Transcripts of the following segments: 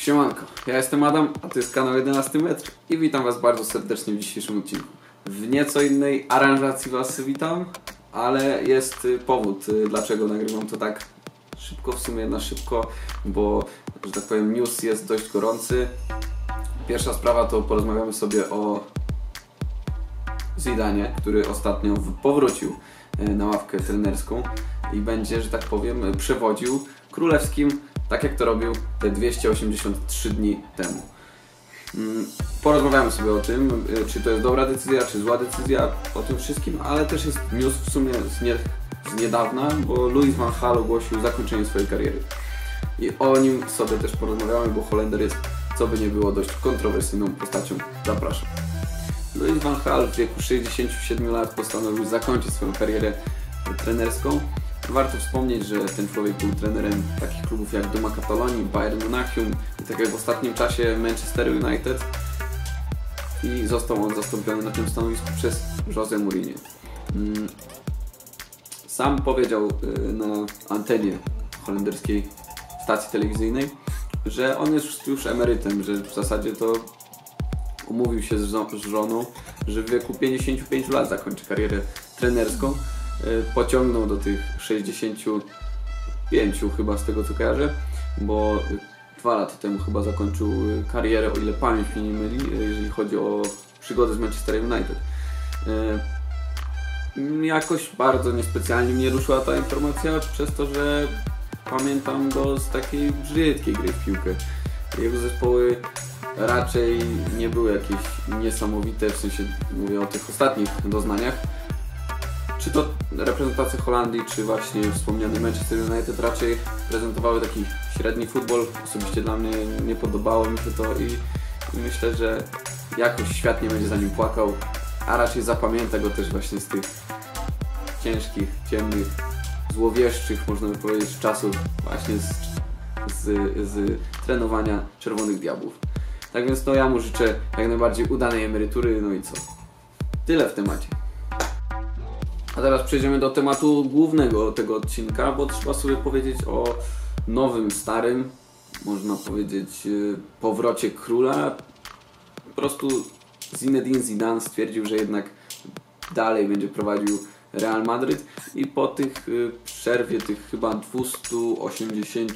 Siemanko, ja jestem Adam, a to jest kanał 11 metr i witam Was bardzo serdecznie w dzisiejszym odcinku. W nieco innej aranżacji Was witam, ale jest powód, dlaczego nagrywam to tak szybko, w sumie na szybko, bo, że tak powiem, news jest dość gorący. Pierwsza sprawa to porozmawiamy sobie o Zidanie, który ostatnio powrócił na ławkę trenerską i będzie, że tak powiem, przewodził królewskim, tak jak to robił te 283 dni temu. Porozmawiamy sobie o tym, czy to jest dobra decyzja, czy zła decyzja, o tym wszystkim, ale też jest news w sumie z niedawna, bo Louis van Gaal ogłosił zakończenie swojej kariery. I o nim sobie też porozmawiamy, bo Holender jest, co by nie było, dość kontrowersyjną postacią. Zapraszam. Louis van Gaal w wieku 67 lat postanowił zakończyć swoją karierę trenerską. Warto wspomnieć, że ten człowiek był trenerem takich klubów jak Duma Katalonii, Bayern Monachium i tak jak w ostatnim czasie Manchester United, i został on zastąpiony na tym stanowisku przez José Mourinho. Sam powiedział na antenie holenderskiej stacji telewizyjnej, że on jest już emerytem, że w zasadzie to umówił się z żoną, że w wieku 55 lat zakończy karierę trenerską. Pociągnął do tych 65 chyba, z tego co kojarzę, bo 2 lata temu chyba zakończył karierę, o ile pamięć mnie nie myli, jeżeli chodzi o przygodę z Manchester United. Jakoś bardzo niespecjalnie mnie ruszyła ta informacja, przez to, że pamiętam go z takiej brzydkiej gry w piłkę. Jego zespoły raczej nie były jakieś niesamowite, w sensie mówię o tych ostatnich doznaniach. Czy to reprezentacja Holandii, czy właśnie wspomniany Manchester United raczej prezentowały taki średni futbol. Osobiście dla mnie nie podobało mi się to i myślę, że jakoś świat nie będzie za nim płakał, a raczej zapamięta go też właśnie z tych ciężkich, ciemnych, złowieszczych, można by powiedzieć, czasów właśnie z trenowania Czerwonych Diabłów. Tak więc no ja mu życzę jak najbardziej udanej emerytury, no i co? Tyle w temacie. A teraz przejdziemy do tematu głównego tego odcinka, bo trzeba sobie powiedzieć o nowym, starym, można powiedzieć, powrocie króla. Po prostu Zinedine Zidane stwierdził, że jednak dalej będzie prowadził Real Madryt i po tych przerwie, tych chyba 280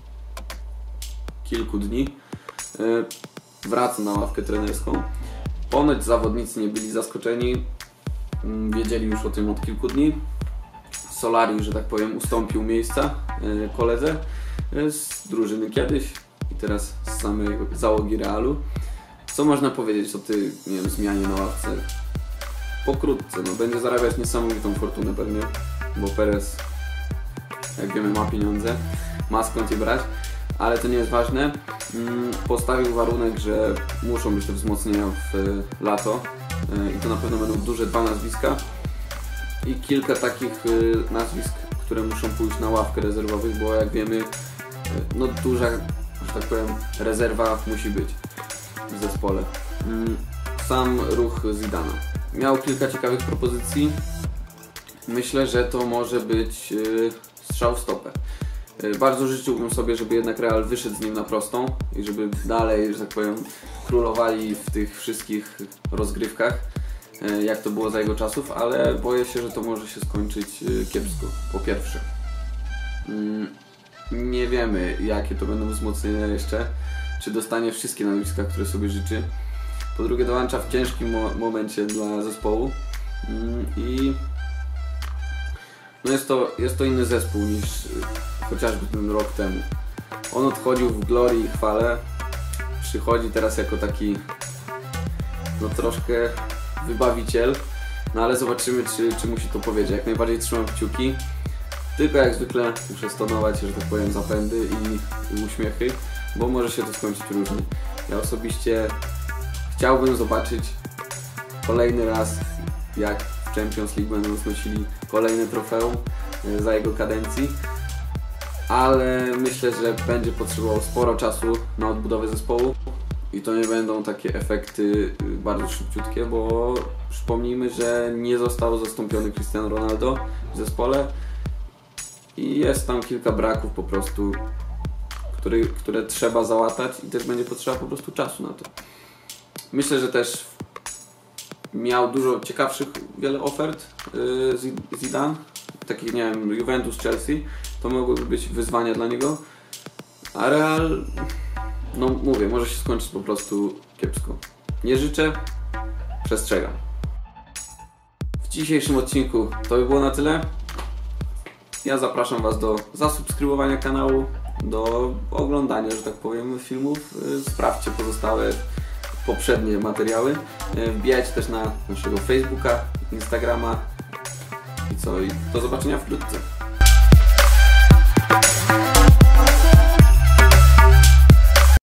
kilku dni wraca na ławkę trenerską. Ponoć zawodnicy nie byli zaskoczeni. Wiedzieli już o tym od kilku dni. Solari, że tak powiem, ustąpił miejsca koledze z drużyny kiedyś i teraz z samej załogi Realu. Co można powiedzieć o tej, nie wiem, zmianie na ławce? Pokrótce, no będzie zarabiać niesamowitą fortunę pewnie, bo Perez, jak wiemy, ma pieniądze, ma skąd je brać, ale to nie jest ważne. Postawił warunek, że muszą być te wzmocnienia w lato. I to na pewno będą duże 2 nazwiska i kilka takich nazwisk, które muszą pójść na ławkę rezerwowych, bo jak wiemy, no duża, że tak powiem, rezerwa musi być w zespole. Sam ruch Zidana miał kilka ciekawych propozycji. Myślę, że to może być strzał w stopę. Bardzo życzyłbym sobie, żeby jednak Real wyszedł z nim na prostą i żeby dalej, że tak powiem, królowali w tych wszystkich rozgrywkach, jak to było za jego czasów, ale boję się, że to może się skończyć kiepsko. Po pierwsze, nie wiemy, jakie to będą wzmocnienia jeszcze, czy dostanie wszystkie nazwiska, które sobie życzy. Po drugie, dołącza w ciężkim momencie dla zespołu i no jest to inny zespół niż chociażby ten rok temu. On odchodził w glorii i chwale, przychodzi teraz jako taki no troszkę wybawiciel, no ale zobaczymy, czy mu się to powiedzie. Jak najbardziej trzymam kciuki, tylko jak zwykle muszę stonować, że tak powiem, zapędy i uśmiechy, bo może się to skończyć różnie. Ja osobiście chciałbym zobaczyć kolejny raz, jak w Champions League będą znosili kolejne trofeum za jego kadencji, ale myślę, że będzie potrzebował sporo czasu na odbudowę zespołu i to nie będą takie efekty bardzo szybciutkie, bo przypomnijmy, że nie został zastąpiony Cristiano Ronaldo w zespole i jest tam kilka braków po prostu, które trzeba załatać i też będzie potrzeba po prostu czasu na to. Myślę, że też miał dużo ciekawszych wiele ofert Zidane, takich, nie wiem, Juventus, Chelsea, to mogłyby być wyzwania dla niego, a Real, no mówię, może się skończyć po prostu kiepsko. Nie życzę, przestrzegam. W dzisiejszym odcinku to by było na tyle. Ja zapraszam Was do zasubskrybowania kanału, do oglądania, że tak powiem, filmów. Sprawdźcie pozostałe poprzednie materiały. Wbijajcie też na naszego Facebooka, Instagrama i co? I do zobaczenia wkrótce.